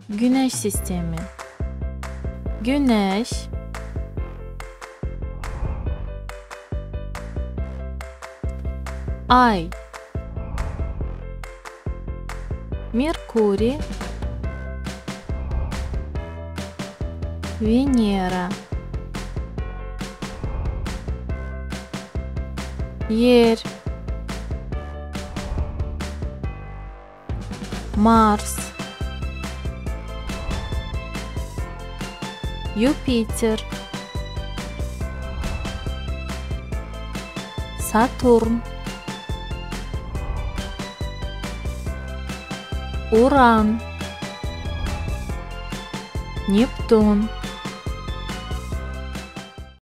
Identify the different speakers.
Speaker 1: Güneş sistemi. Güneş, Ay, Меркурий, Венера, Yer, Марс, Юпитер, Сатурн, Уран, Нептун,